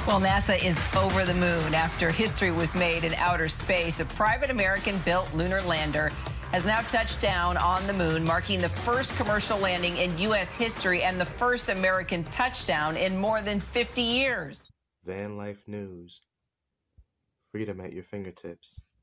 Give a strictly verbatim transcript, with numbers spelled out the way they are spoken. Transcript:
Well, NASA is over the moon after history was made in outer space. A private American-built lunar lander has now touched down on the moon, marking the first commercial landing in U S history and the first American touchdown in more than fifty years. Van Life News. Freedom at your fingertips.